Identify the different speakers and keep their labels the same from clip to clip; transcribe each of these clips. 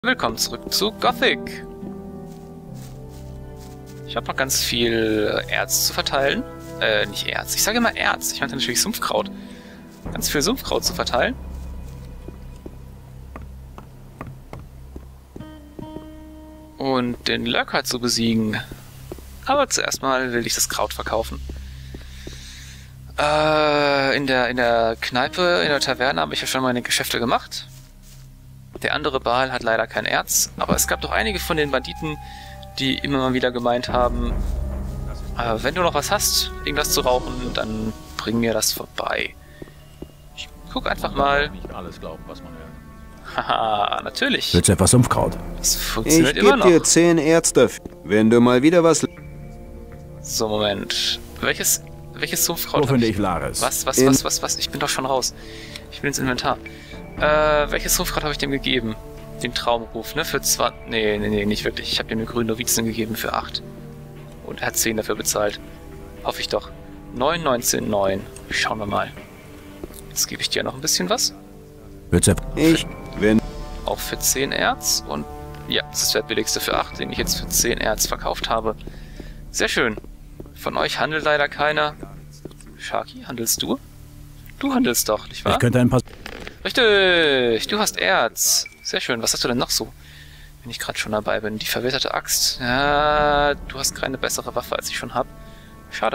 Speaker 1: Willkommen zurück zu Gothic. Ich habe noch ganz viel Erz zu verteilen. Nicht Erz, ich sage immer Erz. Ich meinte natürlich Sumpfkraut. Ganz viel Sumpfkraut zu verteilen. Und den Lurker zu besiegen. Aber zuerst mal will ich das Kraut verkaufen. In der Kneipe, in der Taverne habe ich ja schon meine Geschäfte gemacht. Der andere Baal hat leider kein Erz, aber es gab doch einige von den Banditen, die immer mal wieder gemeint haben, wenn du noch was hast, irgendwas zu rauchen, dann bring mir das vorbei. Ich guck einfach mal.
Speaker 2: Nicht alles glauben, was man hört.
Speaker 1: Haha, natürlich.
Speaker 3: Willst du etwas Sumpfkraut?
Speaker 1: Das funktioniert immer noch.
Speaker 4: Ich gebe dir 10 Erz dafür, wenn du mal wieder was...
Speaker 1: So, Moment. Welches Sumpfkraut?
Speaker 3: Wo finde ich Laris?
Speaker 1: Was? Ich bin doch schon raus. Ich bin ins Inventar. Welches Sumpfkraut habe ich dem gegeben? Den Traumruf, ne? Für 20... Nee, nicht wirklich. Ich habe dem eine grüne Novizen gegeben für 8. Und er hat 10 dafür bezahlt. Hoffe ich doch. 9, 19, 9. Schauen wir mal. Jetzt gebe ich dir noch ein bisschen was.
Speaker 3: Willst du...
Speaker 1: Auch für 10 Erz. Und ja, das ist der billigste für 8, den ich jetzt für 10 Erz verkauft habe. Sehr schön. Von euch handelt leider keiner. Sharky, handelst du? Du handelst doch, nicht wahr?
Speaker 3: Ich könnte ein paar...
Speaker 1: Richtig, du hast Erz. Sehr schön. Was hast du denn noch so? Wenn ich gerade schon dabei bin. Die verwitterte Axt. Ja, du hast keine bessere Waffe, als ich schon habe. Schade.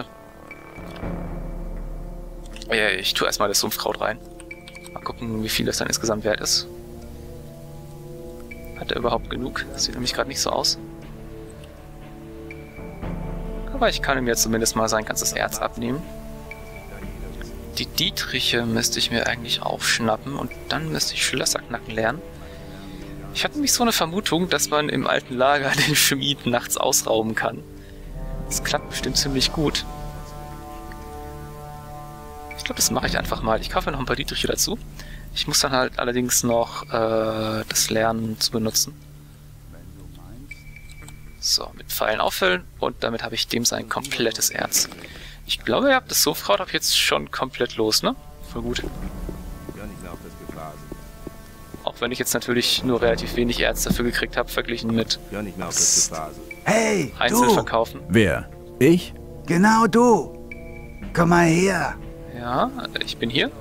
Speaker 1: Ja, ich tue erstmal das Sumpfkraut rein. Mal gucken, wie viel das dann insgesamt wert ist. Hat er überhaupt genug? Das sieht nämlich gerade nicht so aus. Aber ich kann ihm jetzt zumindest mal sein ganzes Erz abnehmen. Die Dietriche müsste ich mir eigentlich aufschnappen und dann müsste ich Schlösser knacken lernen. Ich hatte nämlich so eine Vermutung, dass man im alten Lager den Schmied nachts ausrauben kann. Das klappt bestimmt ziemlich gut. Ich glaube, das mache ich einfach mal. Ich kaufe noch ein paar Dietriche dazu. Ich muss dann halt allerdings noch das lernen zu benutzen. So, mit Pfeilen auffüllen und damit habe ich dem sein komplettes Erz. Ich glaube, ihr habt das Sumpfkraut ab jetzt schon komplett los, ne? Voll gut. Auch wenn ich jetzt natürlich nur relativ wenig Erz dafür gekriegt habe, verglichen mit
Speaker 5: Hey,
Speaker 1: Einzelverkaufen.
Speaker 3: Wer? Ich?
Speaker 5: Genau du. Komm mal her.
Speaker 1: Ja, ich bin hier.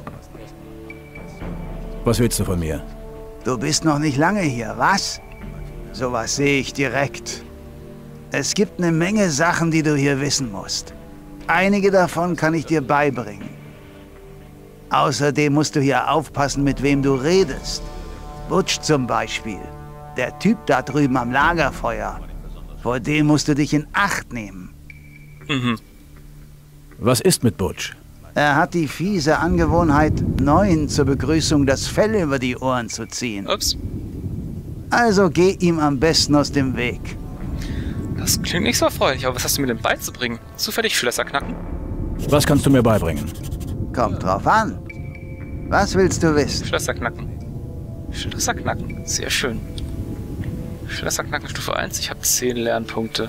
Speaker 3: Was willst du von mir?
Speaker 5: Du bist noch nicht lange hier, was? Sowas sehe ich direkt. Es gibt eine Menge Sachen, die du hier wissen musst. Einige davon kann ich dir beibringen. Außerdem musst du hier aufpassen, mit wem du redest. Butch zum Beispiel. Der Typ da drüben am Lagerfeuer. Vor dem musst du dich in Acht nehmen.
Speaker 1: Mhm.
Speaker 3: Was ist mit Butch?
Speaker 5: Er hat die fiese Angewohnheit, Neuen zur Begrüßung das Fell über die Ohren zu ziehen.
Speaker 1: Ups.
Speaker 5: Also geh ihm am besten aus dem Weg.
Speaker 1: Das klingt nicht so erfreulich, aber was hast du mir denn beizubringen? Zufällig Schlösser knacken?
Speaker 3: Was kannst du mir beibringen?
Speaker 5: Kommt drauf an. Was willst du wissen?
Speaker 1: Schlösser knacken. Schlösser knacken. Sehr schön. Schlösser knacken Stufe 1. Ich habe 10 Lernpunkte.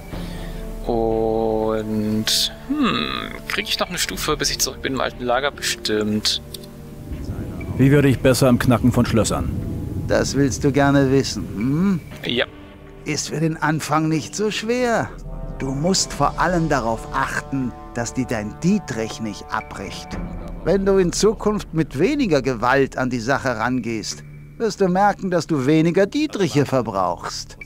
Speaker 1: Und... kriege ich noch eine Stufe, bis ich zurück bin im alten Lager? Bestimmt.
Speaker 3: Wie würde ich besser am Knacken von Schlössern?
Speaker 5: Das willst du gerne wissen, hm?
Speaker 1: Ja.
Speaker 5: Ist für den Anfang nicht so schwer. Du musst vor allem darauf achten, dass dir dein Dietrich nicht abbricht. Wenn du in Zukunft mit weniger Gewalt an die Sache rangehst, wirst du merken, dass du weniger Dietriche verbrauchst.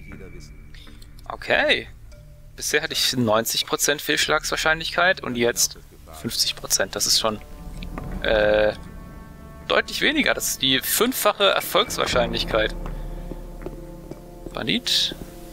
Speaker 1: Okay. Bisher hatte ich 90% Fehlschlagswahrscheinlichkeit und jetzt 50%. Das ist schon deutlich weniger. Das ist die 5-fache Erfolgswahrscheinlichkeit. Bandit.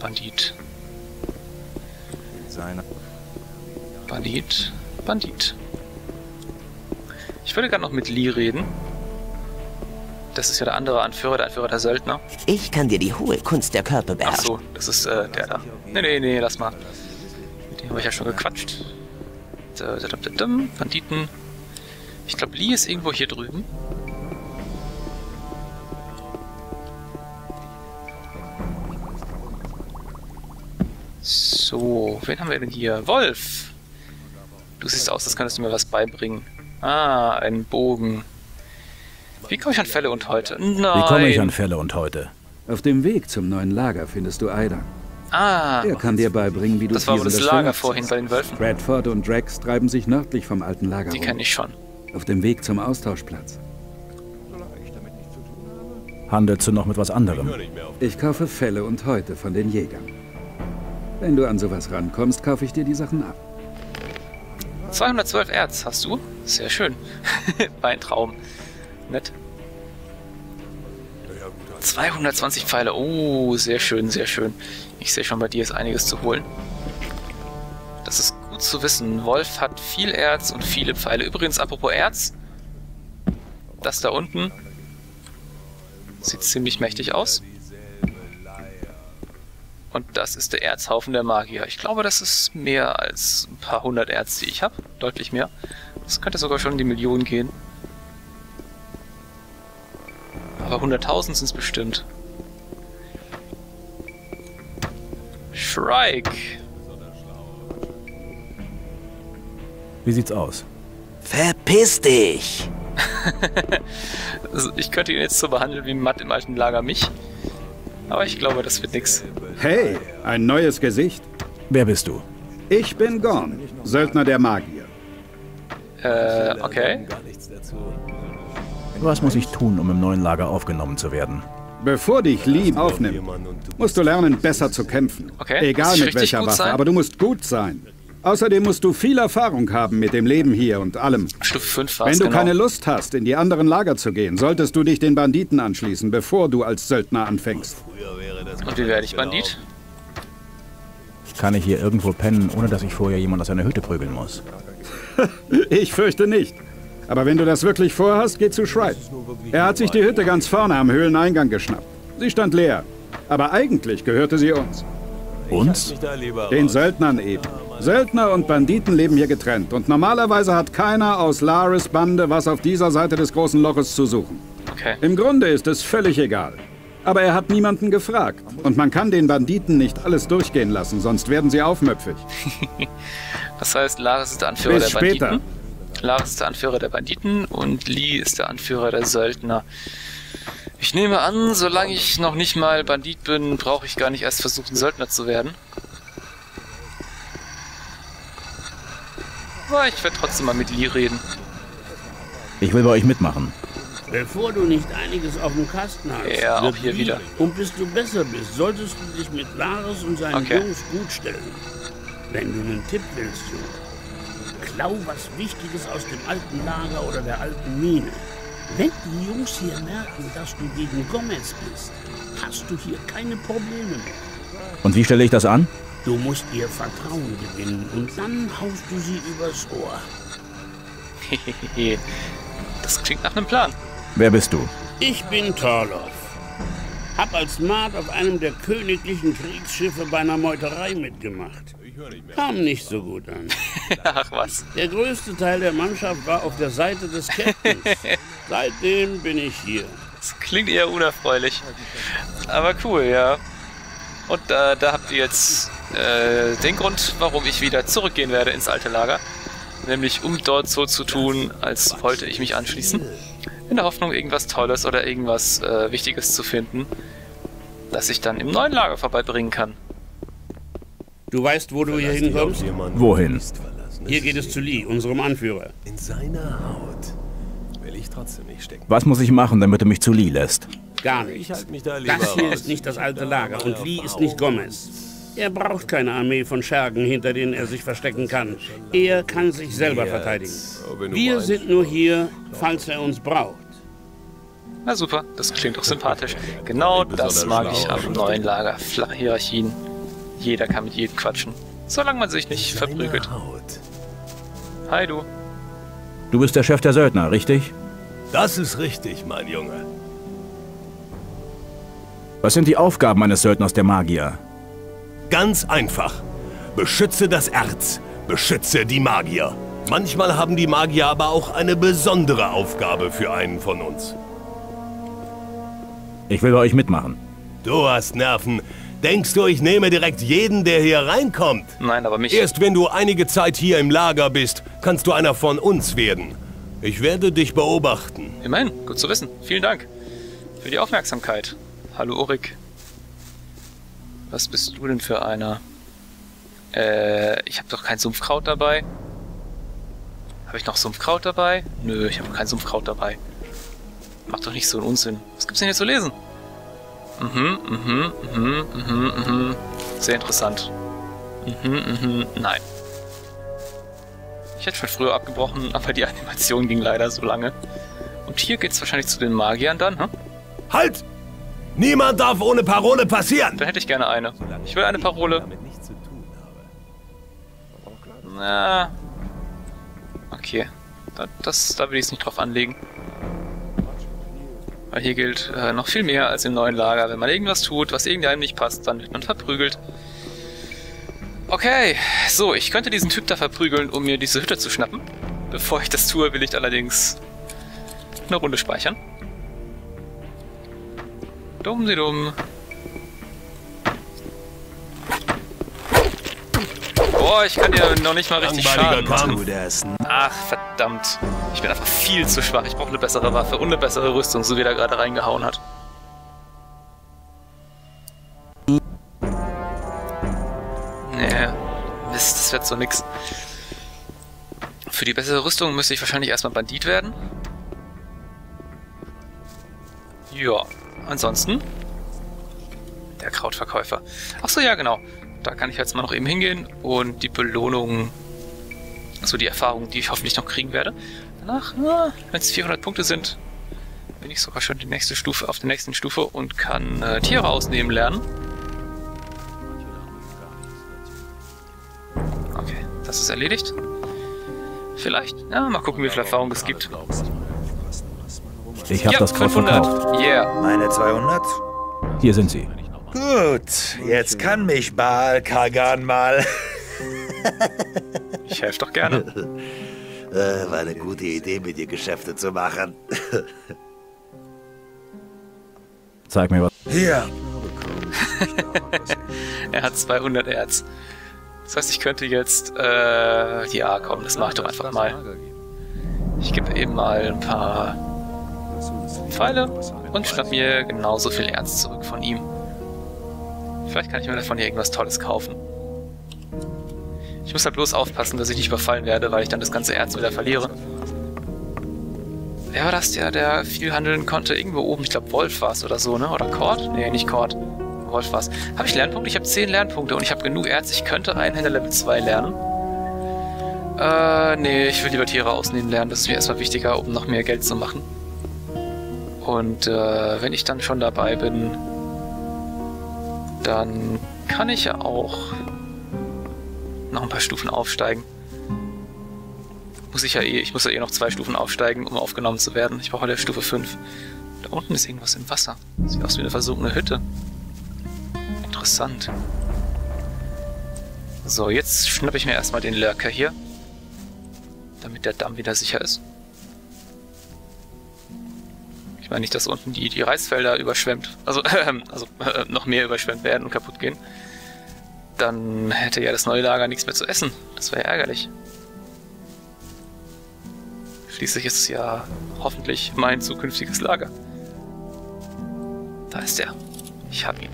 Speaker 1: Ich würde gerne noch mit Lee reden. Das ist ja der andere Anführer, der Söldner.
Speaker 6: Ich kann dir die hohe Kunst der Körper
Speaker 1: Ach
Speaker 6: beherrschen.
Speaker 1: so, das ist der da. Nee, lass mal. Mit dem habe ich ja schon gequatscht. Banditen. Ich glaube, Lee ist irgendwo hier drüben. So, wen haben wir denn hier? Wolf! Du siehst aus, als könntest du mir was beibringen. Ah, ein Bogen. Wie komme ich an Fälle und heute? Nein!
Speaker 3: Wie komme ich an Fälle und heute?
Speaker 7: Auf dem Weg zum neuen Lager findest du Aidan.
Speaker 1: Ah,
Speaker 7: Er kann dir beibringen, wie du
Speaker 1: das war wohl
Speaker 7: Tieren
Speaker 1: das Lager
Speaker 7: Fell
Speaker 1: vorhin bei den Wölfen.
Speaker 7: Bradford und Drax treiben sich nördlich vom alten Lager
Speaker 1: Die
Speaker 7: rum.
Speaker 1: kenne ich schon.
Speaker 7: Auf dem Weg zum Austauschplatz.
Speaker 3: Handelst du noch mit was anderem?
Speaker 7: Ich kaufe Felle und Häute von den Jägern. Wenn du an sowas rankommst, kaufe ich dir die Sachen ab.
Speaker 1: 212 Erz hast du? Sehr schön. War ein Traum. Nett. 220 Pfeile. Oh, sehr schön, sehr schön. Ich sehe schon, bei dir ist einiges zu holen. Das ist gut zu wissen. Wolf hat viel Erz und viele Pfeile. Übrigens, apropos Erz. Das da unten sieht ziemlich mächtig aus. Und das ist der Erzhaufen der Magier. Ich glaube, das ist mehr als ein paar hundert Erz, die ich habe. Deutlich mehr. Das könnte sogar schon in die Millionen gehen. Aber 100.000 sind es bestimmt. Shrike.
Speaker 3: Wie sieht's aus?
Speaker 6: Verpiss dich!
Speaker 1: Also ich könnte ihn jetzt so behandeln wie Matt im alten Lager mich. Aber ich glaube, das wird nix.
Speaker 7: Hey, ein neues Gesicht.
Speaker 3: Wer bist du?
Speaker 7: Ich bin Gorn, Söldner der Magier.
Speaker 1: Okay.
Speaker 3: Was muss ich tun, um im neuen Lager aufgenommen zu werden?
Speaker 7: Bevor dich Lee aufnimmt, musst du lernen, besser zu kämpfen.
Speaker 1: Okay, muss
Speaker 7: Egal
Speaker 1: ich
Speaker 7: mit
Speaker 1: richtig
Speaker 7: welcher
Speaker 1: gut
Speaker 7: Waffe,
Speaker 1: sein?
Speaker 7: aber du musst gut sein. Außerdem musst du viel Erfahrung haben mit dem Leben hier und allem.
Speaker 1: Stufe 5 war
Speaker 7: Wenn
Speaker 1: es,
Speaker 7: du
Speaker 1: genau.
Speaker 7: keine Lust hast, in die anderen Lager zu gehen, solltest du dich den Banditen anschließen, bevor du als Söldner anfängst.
Speaker 1: Und wie werde ich Bandit?
Speaker 3: Kann ich hier irgendwo pennen, ohne dass ich vorher jemand aus einer Hütte prügeln muss?
Speaker 7: Ich fürchte nicht. Aber wenn du das wirklich vorhast, geh zu Shrike. Er hat sich die Hütte ganz vorne am Höhleneingang geschnappt. Sie stand leer. Aber eigentlich gehörte sie uns.
Speaker 3: Uns?
Speaker 7: Den Söldnern eben. Söldner und Banditen leben hier getrennt. Und normalerweise hat keiner aus Laris Bande was auf dieser Seite des großen Loches zu suchen.
Speaker 1: Okay.
Speaker 7: Im Grunde ist es völlig egal. Aber er hat niemanden gefragt. Und man kann den Banditen nicht alles durchgehen lassen, sonst werden sie aufmüpfig.
Speaker 1: Das heißt, Laris ist der Anführer
Speaker 7: Bis
Speaker 1: der Banditen.
Speaker 7: später.
Speaker 1: Laris ist der Anführer der Banditen und Lee ist der Anführer der Söldner. Ich nehme an, solange ich noch nicht mal Bandit bin, brauche ich gar nicht erst versuchen, Söldner zu werden. Aber ich werde trotzdem mal mit Lee reden.
Speaker 3: Ich will bei euch mitmachen.
Speaker 8: Bevor du nicht einiges auf dem Kasten hast,
Speaker 1: Ja, auch
Speaker 8: wird
Speaker 1: hier
Speaker 8: Lee,
Speaker 1: wieder.
Speaker 8: Und bis du besser bist, solltest du dich mit Laris und seinen
Speaker 1: Okay.
Speaker 8: Jungs gut stellen. Wenn du einen Tipp willst, Junge, klau was Wichtiges aus dem alten Lager oder der alten Mine. Wenn die Jungs hier merken, dass du gegen Gomez bist, hast du hier keine Probleme mehr.
Speaker 3: Und wie stelle ich das an?
Speaker 8: Du musst ihr Vertrauen gewinnen und dann haust du sie übers Ohr.
Speaker 1: Das klingt nach einem Plan.
Speaker 3: Wer bist du?
Speaker 8: Ich bin Torloff. Hab als Maat auf einem der königlichen Kriegsschiffe bei einer Meuterei mitgemacht. Kam nicht so gut an.
Speaker 1: Ach was.
Speaker 8: Der größte Teil der Mannschaft war auf der Seite des Captains. Seitdem bin ich hier.
Speaker 1: Das klingt eher unerfreulich. Aber cool, ja. Und da habt ihr jetzt den Grund, warum ich wieder zurückgehen werde ins alte Lager. Nämlich um dort so zu tun, als wollte ich mich anschließen. In der Hoffnung, irgendwas Tolles oder irgendwas Wichtiges zu finden, das ich dann im neuen Lager vorbeibringen kann.
Speaker 8: Du weißt, wo du hier hinkommst?
Speaker 3: Wohin?
Speaker 8: Hier geht es zu Lee, unserem Anführer.
Speaker 9: In seiner Haut will ich trotzdem nicht stecken.
Speaker 3: Was muss ich machen, damit du mich zu Lee lässt?
Speaker 8: Gar nichts.
Speaker 9: Ich halte mich da lieber
Speaker 8: Das hier
Speaker 9: raus.
Speaker 8: ist nicht das alte Lager und Lee ist nicht Gomez. Er braucht keine Armee von Schergen, hinter denen er sich verstecken kann. Er kann sich selber verteidigen. Wir sind nur hier, falls er uns braucht.
Speaker 1: Na super, das klingt doch sympathisch. Genau das mag ich am neuen Lager. Flache Hierarchien. Jeder kann mit jedem quatschen. Solange man sich nicht verprügelt. Hi du.
Speaker 3: Du bist der Chef der Söldner, richtig?
Speaker 9: Das ist richtig, mein Junge.
Speaker 3: Was sind die Aufgaben eines Söldners der Magier?
Speaker 9: Ganz einfach. Beschütze das Erz. Beschütze die Magier. Manchmal haben die Magier aber auch eine besondere Aufgabe für einen von uns.
Speaker 3: Ich will bei euch mitmachen.
Speaker 9: Du hast Nerven. Denkst du, ich nehme direkt jeden, der hier reinkommt?
Speaker 1: Nein, aber mich...
Speaker 9: Erst wenn du einige Zeit hier im Lager bist, kannst du einer von uns werden. Ich werde dich beobachten.
Speaker 1: Immerhin, gut zu wissen. Vielen Dank für die Aufmerksamkeit. Hallo Ulrich. Was bist du denn für einer? Ich habe doch kein Sumpfkraut dabei. Habe ich noch Sumpfkraut dabei? Nö, ich habe kein Sumpfkraut dabei. Mach doch nicht so einen Unsinn. Was gibt's denn hier zu lesen? Sehr interessant. Nein. Ich hätte schon früher abgebrochen, aber die Animation ging leider so lange. Und hier geht's wahrscheinlich zu den Magiern dann, hm?
Speaker 9: Halt! Niemand darf ohne Parole passieren!
Speaker 1: Dann hätte ich gerne eine. Ich will eine Parole. Na. Okay. Da will ich es nicht drauf anlegen. Weil hier gilt noch viel mehr als im neuen Lager. Wenn man irgendwas tut, was irgendeinem nicht passt, dann wird man verprügelt. Okay, so, ich könnte diesen Typ da verprügeln, um mir diese Hütte zu schnappen. Bevor ich das tue, will ich allerdings eine Runde speichern. Dumm sie dumm. Boah, ich kann dir noch nicht mal richtig Schaden machen. Ach, verdammt. Ich bin einfach viel zu schwach. Ich brauche eine bessere Waffe und eine bessere Rüstung, so wie der gerade reingehauen hat. Nee, Mist, das wird so nix. Für die bessere Rüstung müsste ich wahrscheinlich erstmal Bandit werden. Ja, ansonsten der Krautverkäufer. Achso, ja genau. Da kann ich jetzt mal noch eben hingehen und die Belohnung, also die Erfahrung, die ich hoffentlich noch kriegen werde. Danach, wenn es 400 Punkte sind, bin ich sogar schon die nächste Stufe, auf der nächsten Stufe und kann Tiere ausnehmen lernen. Okay, das ist erledigt. Vielleicht, ja, mal gucken, wie viel Erfahrung es gibt.
Speaker 3: Ich habe das Kraut
Speaker 1: 500.
Speaker 3: verkauft.
Speaker 1: Yeah.
Speaker 6: Meine 200?
Speaker 3: Hier sind sie.
Speaker 6: Gut, jetzt kann mich Baal Kagan mal.
Speaker 1: Ich helfe doch gerne.
Speaker 6: War eine gute Idee, mit dir Geschäfte zu machen.
Speaker 3: Zeig mir was.
Speaker 6: Hier.
Speaker 1: Er hat 200 Erz. Das heißt, ich könnte jetzt, ja komm, das mache ich doch einfach mal. Ich gebe eben mal ein paar Pfeile und schnapp mir genauso viel Erz zurück von ihm. Vielleicht kann ich mir davon hier irgendwas Tolles kaufen. Ich muss halt bloß aufpassen, dass ich nicht überfallen werde, weil ich dann das ganze Erz wieder verliere. Wer war das, der viel handeln konnte? Irgendwo oben, ich glaube Wolf war es oder so, ne? Oder Kord? Nee, nicht Kord. Wolf war es. Habe ich Lernpunkte? Ich habe 10 Lernpunkte und ich habe genug Erz. Ich könnte Einhänder Level 2 lernen. Nee, ich will lieber Tiere ausnehmen lernen. Das ist mir erstmal wichtiger, um noch mehr Geld zu machen. Und wenn ich dann schon dabei bin, dann kann ich ja auch noch ein paar Stufen aufsteigen. Ich muss ja eh noch 2 Stufen aufsteigen, um aufgenommen zu werden. Ich brauche ja Stufe 5. Da unten ist irgendwas im Wasser. Sieht aus wie eine versunkene Hütte. Interessant. So, jetzt schnappe ich mir erstmal den Lurker hier. Damit der Damm wieder sicher ist. Ich meine nicht, dass unten die Reisfelder überschwemmt. Also noch mehr überschwemmt werden und kaputt gehen. Dann hätte ja das neue Lager nichts mehr zu essen. Das wäre ja ärgerlich. Schließlich ist es ja hoffentlich mein zukünftiges Lager. Da ist er. Ich hab ihn.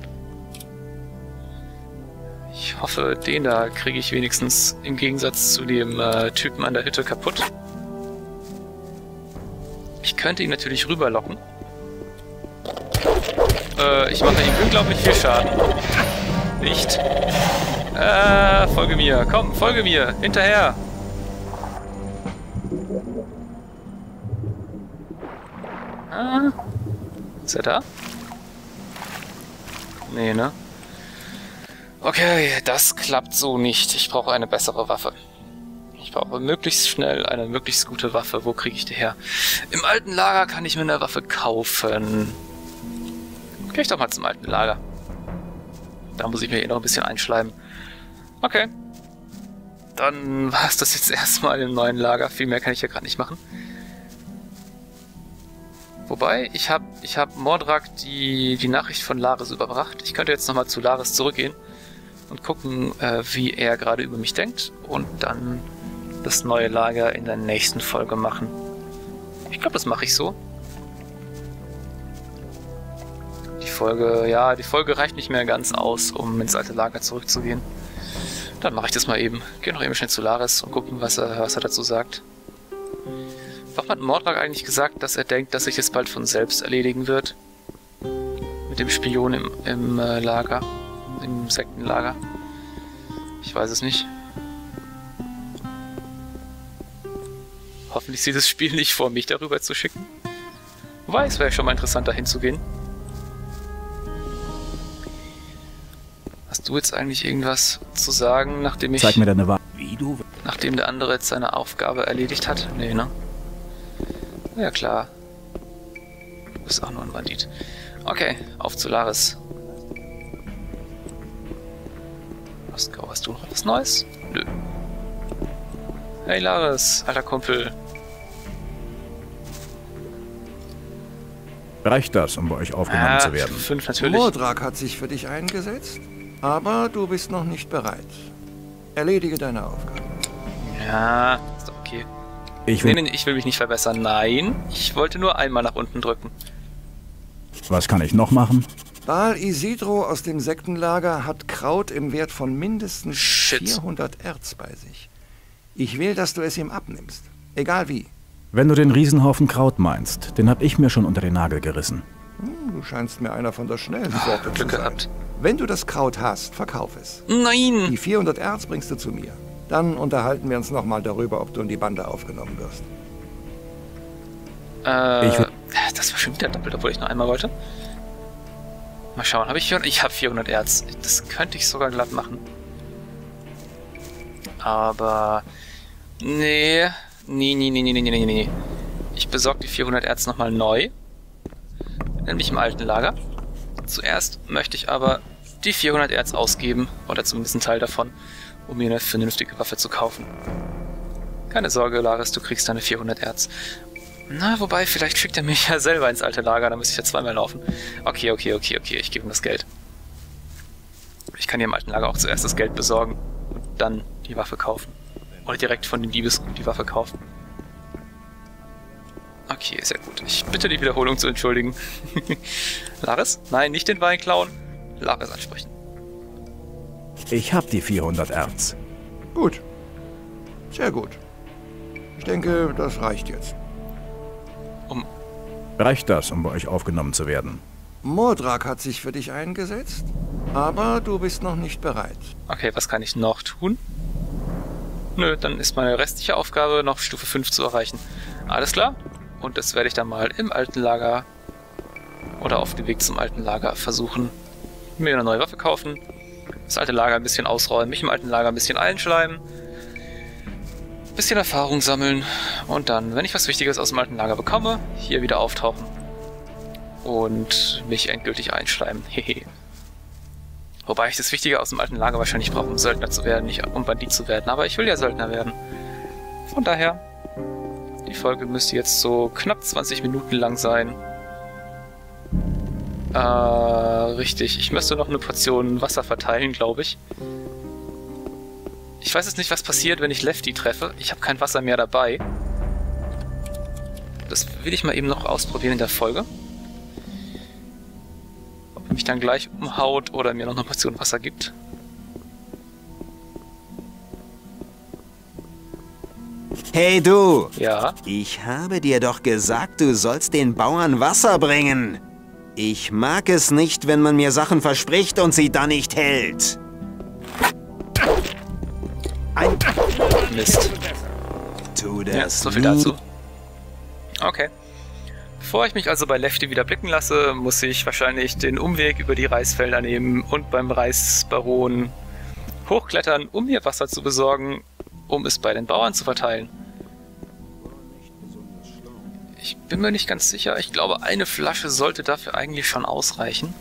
Speaker 1: Ich hoffe, den da kriege ich wenigstens im Gegensatz zu dem Typen an der Hütte kaputt. Ich könnte ihn natürlich rüberlocken. Ich mache ihm unglaublich viel Schaden. Nicht. Folge mir. Komm, folge mir. Hinterher. Ist er da? Nee, ne? Okay, das klappt so nicht. Ich brauche eine bessere Waffe. Ich brauche möglichst schnell eine möglichst gute Waffe. Wo kriege ich die her? Im alten Lager kann ich mir eine Waffe kaufen. Geh ich doch mal zum alten Lager. Da muss ich mir eh noch ein bisschen einschleimen. Okay. Dann war es das jetzt erstmal im neuen Lager. Viel mehr kann ich ja gerade nicht machen. Wobei, ich hab Mordrak die Nachricht von Laris überbracht. Ich könnte jetzt nochmal zu Laris zurückgehen und gucken, wie er gerade über mich denkt. Und dann das neue Lager in der nächsten Folge machen. Ich glaube, das mache ich so. Die Folge. Ja, die Folge reicht nicht mehr ganz aus, um ins alte Lager zurückzugehen. Dann mache ich das mal eben. Gehe noch eben schnell zu Laris und gucken, was er dazu sagt. Warum hat Mordrak eigentlich gesagt, dass er denkt, dass sich das bald von selbst erledigen wird? Mit dem Spion im Lager. Im Sektenlager. Ich weiß es nicht. Hoffentlich sieht das Spiel nicht vor, mich darüber zu schicken. Wobei, es wäre schon mal interessant, dahin zu gehen. Hast du jetzt eigentlich irgendwas zu sagen, nachdem ich...
Speaker 3: Zeig mir deine Wahl.
Speaker 1: Nachdem der andere jetzt seine Aufgabe erledigt hat? Nee, ne? Ja, klar. Du bist auch nur ein Bandit. Okay, auf zu Laris. Hast du noch was Neues? Nö. Hey Laris, alter Kumpel.
Speaker 3: Reicht das, um bei euch aufgenommen zu werden?
Speaker 1: 5 natürlich.
Speaker 10: Mordrak hat sich für dich eingesetzt, aber du bist noch nicht bereit. Erledige deine Aufgabe.
Speaker 1: Ja, ist doch okay. Ich will mich nicht verbessern. Nein, ich wollte nur einmal nach unten drücken.
Speaker 3: Was kann ich noch machen?
Speaker 10: Baal Isidro aus dem Sektenlager hat Kraut im Wert von mindestens 400 Erz bei sich. Ich will, dass du es ihm abnimmst. Egal wie.
Speaker 3: Wenn du den Riesenhaufen Kraut meinst, den hab ich mir schon unter den Nagel gerissen.
Speaker 10: Du scheinst mir einer von der schnellen Sorte zu sein.
Speaker 1: Gehabt.
Speaker 10: Wenn du das Kraut hast, verkauf es.
Speaker 1: Nein!
Speaker 10: Die 400 Erz bringst du zu mir. Dann unterhalten wir uns nochmal darüber, ob du in die Bande aufgenommen wirst.
Speaker 1: Das war schon wieder doppelt, obwohl ich noch einmal wollte. Mal schauen, habe ich 400? Ich habe 400 Erz. Das könnte ich sogar glatt machen. Aber... Nee. Nee. Ich besorge die 400 Erz nochmal neu. Nämlich im alten Lager. Zuerst möchte ich aber die 400 Erz ausgeben, oder zumindest einen Teil davon, um mir eine vernünftige Waffe zu kaufen. Keine Sorge, Laris, du kriegst deine 400 Erz. Na, wobei, vielleicht schickt er mich ja selber ins alte Lager, da müsste ich ja zweimal laufen. Okay, ich gebe ihm das Geld. Ich kann hier im alten Lager auch zuerst das Geld besorgen und dann die Waffe kaufen. Oder direkt von den Diebesgut die Waffe kaufen. Okay, sehr gut. Ich bitte die Wiederholung zu entschuldigen. Laris? Nein, nicht den Wein klauen. Laris ansprechen.
Speaker 3: Ich hab die 400 Erz.
Speaker 10: Gut. Sehr gut. Ich denke, das reicht jetzt.
Speaker 3: Reicht das, um bei euch aufgenommen zu werden?
Speaker 10: Mordrak hat sich für dich eingesetzt, aber du bist noch nicht bereit.
Speaker 1: Okay, was kann ich noch tun? Nö, dann ist meine restliche Aufgabe noch Stufe 5 zu erreichen. Alles klar? Und das werde ich dann mal im alten Lager oder auf dem Weg zum alten Lager versuchen. Mir eine neue Waffe kaufen, das alte Lager ein bisschen ausräumen, mich im alten Lager ein bisschen einschleimen, ein bisschen Erfahrung sammeln und dann, wenn ich was Wichtiges aus dem alten Lager bekomme, hier wieder auftauchen und mich endgültig einschleimen. Hehe. Wobei ich das Wichtige aus dem alten Lager wahrscheinlich brauche, um Söldner zu werden, nicht um Bandit zu werden. Aber ich will ja Söldner werden. Von daher, die Folge müsste jetzt so knapp 20 Minuten lang sein. Richtig. Ich müsste noch eine Portion Wasser verteilen, glaube ich. Ich weiß jetzt nicht, was passiert, wenn ich Lefty treffe. Ich habe kein Wasser mehr dabei. Das will ich mal eben noch ausprobieren in der Folge. Mich dann gleich umhaut oder mir noch eine Portion Wasser gibt.
Speaker 4: Hey du!
Speaker 1: Ja?
Speaker 4: Ich habe dir doch gesagt, du sollst den Bauern Wasser bringen. Ich mag es nicht, wenn man mir Sachen verspricht und sie dann nicht hält.
Speaker 1: Mist.
Speaker 4: Tu das
Speaker 1: ja, so viel dazu. Okay. Bevor ich mich also bei Lefty wieder blicken lasse, muss ich wahrscheinlich den Umweg über die Reisfelder nehmen und beim Reisbaron hochklettern, um mir Wasser zu besorgen, um es bei den Bauern zu verteilen. Ich bin mir nicht ganz sicher. Ich glaube, eine Flasche sollte dafür eigentlich schon ausreichen.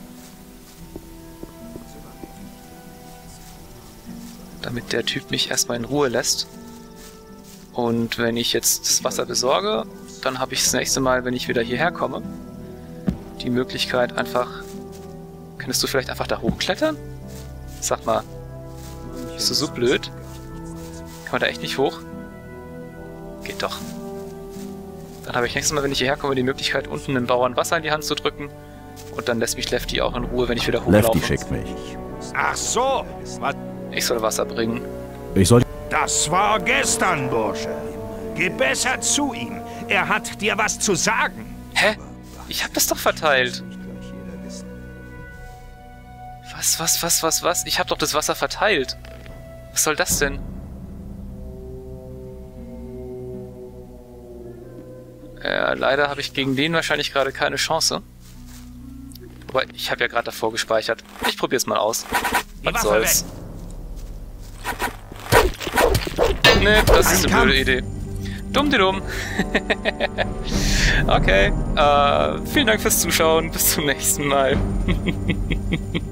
Speaker 1: Damit der Typ mich erstmal in Ruhe lässt. Und wenn ich jetzt das Wasser besorge, dann habe ich das nächste Mal, wenn ich wieder hierher komme, die Möglichkeit einfach... Könntest du vielleicht einfach da hochklettern? Sag mal, bist du so blöd? Kann man da echt nicht hoch? Geht doch. Dann habe ich nächstes Mal, wenn ich hierher komme, die Möglichkeit, unten einem Bauern Wasser in die Hand zu drücken Und dann lässt mich Lefty auch in Ruhe, wenn ich wieder hochlaufe.
Speaker 3: Lefty schickt mich.
Speaker 11: Ach so, was?
Speaker 1: Ich soll Wasser bringen.
Speaker 3: Ich soll...
Speaker 11: Das war gestern, Bursche. Geh besser zu ihm. Er hat dir was zu sagen.
Speaker 1: Hä? Ich hab es doch verteilt. Was? Ich hab doch das Wasser verteilt. Was soll das denn? Ja, leider habe ich gegen den wahrscheinlich gerade keine Chance. Aber ich habe ja gerade davor gespeichert. Ich probiere es mal aus. Was soll's? Ne, das ist eine blöde Idee. Dumm. Okay, vielen Dank fürs Zuschauen. Bis zum nächsten Mal.